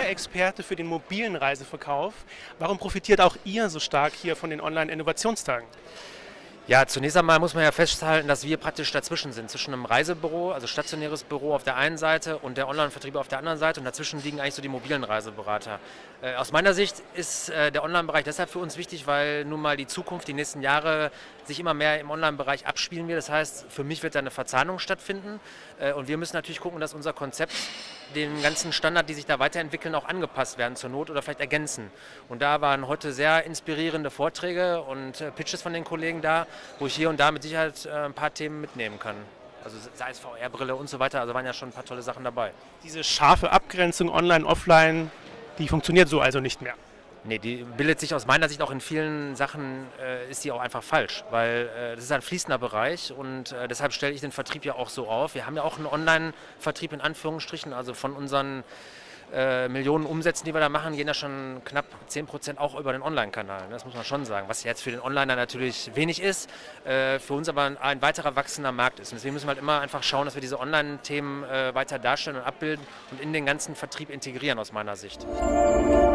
Experte für den mobilen Reiseverkauf. Warum profitiert auch ihr so stark hier von den Online-Innovationstagen? Ja, zunächst einmal muss man ja festhalten, dass wir praktisch dazwischen sind, zwischen einem Reisebüro, also stationäres Büro auf der einen Seite und der Online-Vertrieb auf der anderen Seite, und dazwischen liegen eigentlich so die mobilen Reiseberater. Aus meiner Sicht ist der Online-Bereich deshalb für uns wichtig, weil nun mal die Zukunft, die nächsten Jahre sich immer mehr im Online-Bereich abspielen wird. Das heißt, für mich wird da eine Verzahnung stattfinden, und wir müssen natürlich gucken, dass unser Konzept den ganzen Standard, die sich da weiterentwickeln, auch angepasst werden zur Not oder vielleicht ergänzen. Und da waren heute sehr inspirierende Vorträge und Pitches von den Kollegen da, wo ich hier und da mit Sicherheit ein paar Themen mitnehmen kann. Also sei es VR-Brille und so weiter, also waren ja schon ein paar tolle Sachen dabei. Diese scharfe Abgrenzung online, offline, die funktioniert so also nicht mehr. Nee, die bildet sich aus meiner Sicht auch in vielen Sachen, ist die auch einfach falsch, weil das ist ein fließender Bereich, und deshalb stelle ich den Vertrieb ja auch so auf. Wir haben ja auch einen Online-Vertrieb in Anführungsstrichen, also von unseren Millionen Umsätzen, die wir da machen, gehen ja schon knapp 10% auch über den Online-Kanal. Das muss man schon sagen, was jetzt für den Onliner natürlich wenig ist, für uns aber ein weiterer wachsender Markt ist. Und deswegen müssen wir halt immer einfach schauen, dass wir diese Online-Themen weiter darstellen und abbilden und in den ganzen Vertrieb integrieren, aus meiner Sicht.